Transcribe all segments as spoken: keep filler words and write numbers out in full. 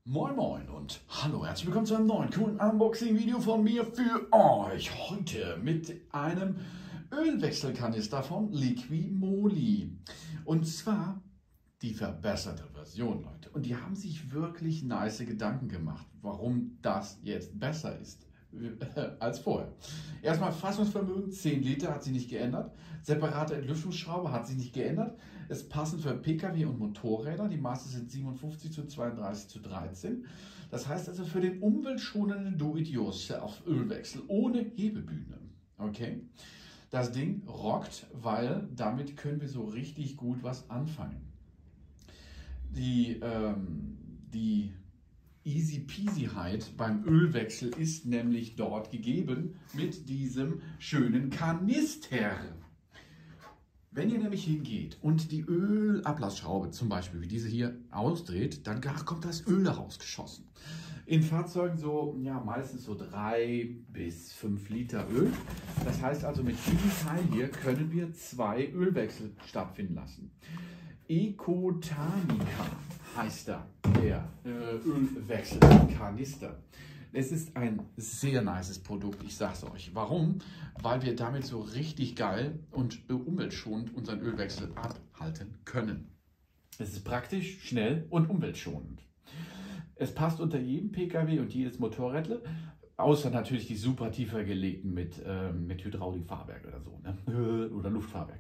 Moin Moin und hallo, herzlich willkommen zu einem neuen coolen Unboxing-Video von mir für euch. Heute mit einem Ölwechselkanister von Liquimoli. Und zwar die verbesserte Version, Leute. Und die haben sich wirklich nice Gedanken gemacht, warum das jetzt besser ist als vorher. Erstmal Fassungsvermögen, zehn Liter hat sich nicht geändert. Separate Entlüftungsschraube hat sich nicht geändert. Es passen für Pkw und Motorräder. Die Maße sind siebenundfünfzig zu zweiunddreißig zu dreizehn. Das heißt also für den umweltschonenden Do-it-yourself-Ölwechsel ohne Hebebühne. Okay? Das Ding rockt, weil damit können wir so richtig gut was anfangen. Die, ähm, die Easy-Peasyheit beim Ölwechsel ist nämlich dort gegeben mit diesem schönen Kanister. Wenn ihr nämlich hingeht und die Ölablassschraube zum Beispiel, wie diese hier, ausdreht, dann kommt das Öl rausgeschossen. In Fahrzeugen so, ja, meistens so drei bis fünf Liter Öl. Das heißt also, mit diesem Teil hier können wir zwei Ölwechsel stattfinden lassen. Ecotanica heißt da der äh, Ölwechselkanister. Es ist ein sehr nices Produkt, ich sag's euch. Warum? Weil wir damit so richtig geil und äh, umweltschonend unseren Ölwechsel abhalten können. Es ist praktisch, schnell und umweltschonend. Es passt unter jeden Pkw und jedes Motorrädle, außer natürlich die super tiefer gelegten mit, äh, mit Hydraulikfahrwerk oder so, ne? Oder Luftfahrwerk.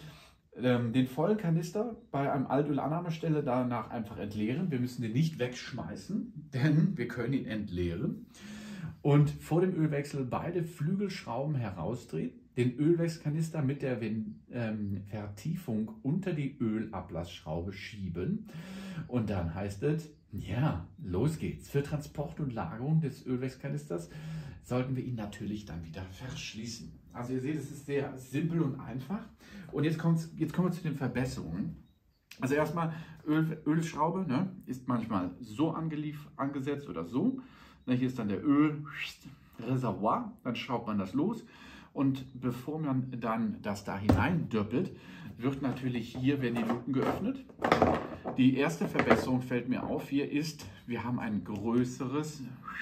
Den vollen Kanister bei einem Altöl-Annahmestelle danach einfach entleeren. Wir müssen den nicht wegschmeißen, denn wir können ihn entleeren. Und vor dem Ölwechsel beide Flügelschrauben herausdrehen, den Ölwechselkanister mit der ähm, Vertiefung unter die Ölablassschraube schieben. Und dann heißt es, ja, los geht's. Für Transport und Lagerung des Ölwechselkanisters sollten wir ihn natürlich dann wieder verschließen. Also ihr seht, es ist sehr simpel und einfach. Und jetzt, kommt's, jetzt kommen wir zu den Verbesserungen. Also erstmal, Öl, Ölschraube ne, ist manchmal so angelief, angesetzt oder so. Hier ist dann der Ölreservoir, dann schraubt man das los. Und bevor man dann das da hineindöppelt, wird natürlich hier, werden die Luken geöffnet. Die erste Verbesserung fällt mir auf hier ist, wir haben ein größeres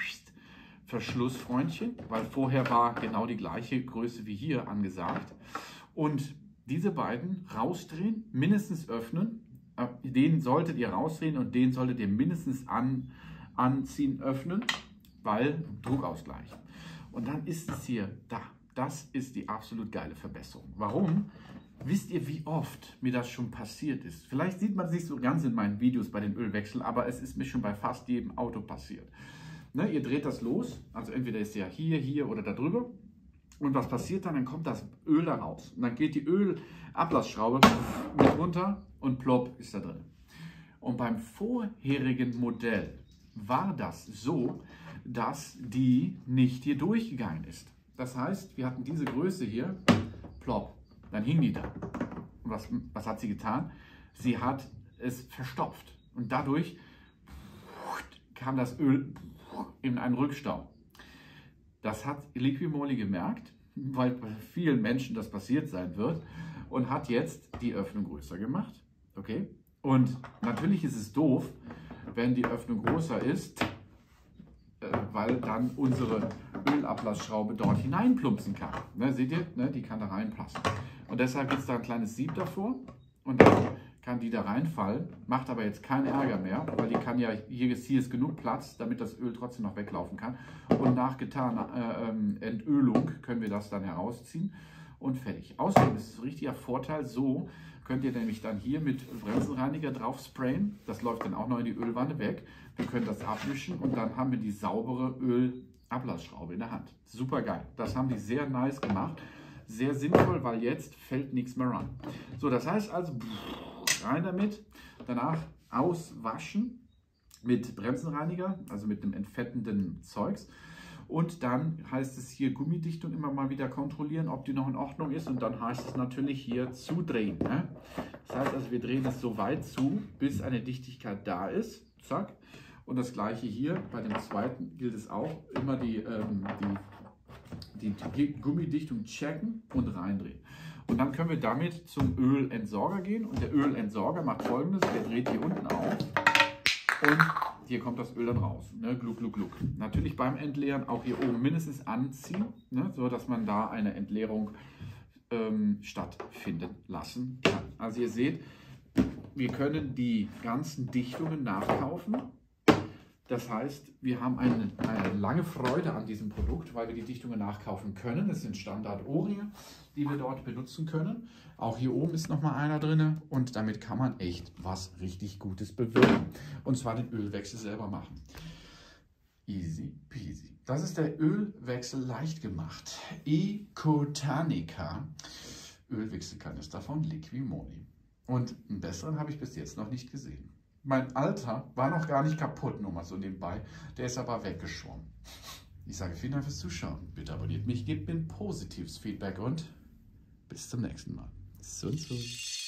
Verschlussfreundchen, weil vorher war genau die gleiche Größe wie hier angesagt. Und diese beiden rausdrehen, mindestens öffnen, den solltet ihr rausdrehen und den solltet ihr mindestens an, anziehen, öffnen, weil Druckausgleich. Und dann ist es hier da. Das ist die absolut geile Verbesserung. Warum? Wisst ihr, wie oft mir das schon passiert ist? Vielleicht sieht man es nicht so ganz in meinen Videos bei den Ölwechseln, aber es ist mir schon bei fast jedem Auto passiert. Ne, ihr dreht das los, also entweder ist ja hier, hier oder da drüber. Und was passiert dann? Dann kommt das Öl da raus. Und dann geht die Ölablassschraube mit runter und plopp ist da drin. Und beim vorherigen Modell war das so, dass die nicht hier durchgegangen ist. Das heißt, wir hatten diese Größe hier, plopp, dann hing die da. Und was, was hat sie getan? Sie hat es verstopft. Und dadurch kam das Öl in einen Rückstau. Das hat Liquimoli gemerkt, weil bei vielen Menschen das passiert sein wird und hat jetzt die Öffnung größer gemacht. Okay? Und natürlich ist es doof, wenn die Öffnung größer ist, äh, weil dann unsere Ölablassschraube dort hineinplumpsen kann. Ne, seht ihr? Ne, die kann da reinpassen. Und deshalb gibt es da ein kleines Sieb davor und dann kann die da reinfallen, macht aber jetzt keinen Ärger mehr, weil die kann ja, hier ist, hier ist genug Platz, damit das Öl trotzdem noch weglaufen kann. Und nach getaner äh, Entölung können wir das dann herausziehen und fertig. Außerdem ist es ein richtiger Vorteil, so könnt ihr nämlich dann hier mit Bremsenreiniger drauf sprayen. Das läuft dann auch noch in die Ölwanne weg. Wir können das abwischen und dann haben wir die saubere Ölablassschraube in der Hand. Super geil. Das haben die sehr nice gemacht. Sehr sinnvoll, weil jetzt fällt nichts mehr ran. So, das heißt also, rein damit, danach auswaschen mit Bremsenreiniger, also mit einem entfettenden Zeugs. Und dann heißt es hier Gummidichtung immer mal wieder kontrollieren, ob die noch in Ordnung ist. Und dann heißt es natürlich hier zudrehen. Ne? Das heißt also, wir drehen es so weit zu, bis eine Dichtigkeit da ist. Zack. Und das gleiche hier, bei dem zweiten gilt es auch, immer die, ähm, die, die Gummidichtung checken und reindrehen. Und dann können wir damit zum Ölentsorger gehen. Und der Ölentsorger macht Folgendes, der dreht hier unten auf und hier kommt das Öl dann raus. Ne? Gluck, gluck, gluck. Natürlich beim Entleeren auch hier oben mindestens anziehen, ne? So dass man da eine Entleerung ähm, stattfinden lassen kann. Also ihr seht, wir können die ganzen Dichtungen nachkaufen. Das heißt, wir haben eine, eine lange Freude an diesem Produkt, weil wir die Dichtungen nachkaufen können. Das sind Standard-Ohrringe, die wir dort benutzen können. Auch hier oben ist nochmal einer drin und damit kann man echt was richtig Gutes bewirken. Und zwar den Ölwechsel selber machen. Easy peasy. Das ist der Ölwechsel leicht gemacht. Ecotanica Ölwechselkanister von Liquimoli. Und einen besseren habe ich bis jetzt noch nicht gesehen. Mein alter war noch gar nicht kaputt, nur mal so nebenbei. Der ist aber weggeschwommen. Ich sage vielen Dank fürs Zuschauen. Bitte abonniert mich, gebt mir ein positives Feedback und bis zum nächsten Mal. Sun, sun.